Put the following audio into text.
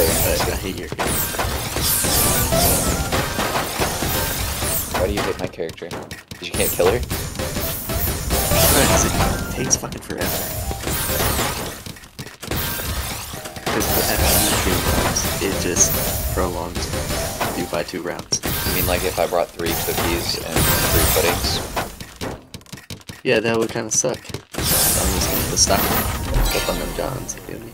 I hate your character. Why do you hate my character? Because you can't kill her? It takes fucking forever. Because after you do rounds, it just prolongs you by 2 rounds. You mean like if I brought 3 cookies and 3 puddings? Yeah, that would kind of suck. I'm just gonna stop on them Johns.